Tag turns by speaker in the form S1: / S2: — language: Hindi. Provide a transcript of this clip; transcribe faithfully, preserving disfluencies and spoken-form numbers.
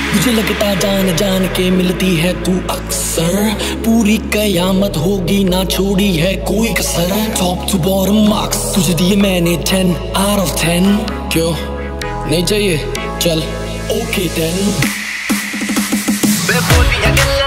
S1: मुझे लगता जान जान के मिलती है तू अक्सर, पूरी कयामत होगी ना छोड़ी है कोई कसर। टॉप टू बॉटम मार्क्स तुझे दिए मैंने टेन आउट ऑफ टेन। क्यों नहीं चाहिए? चल ओके देन।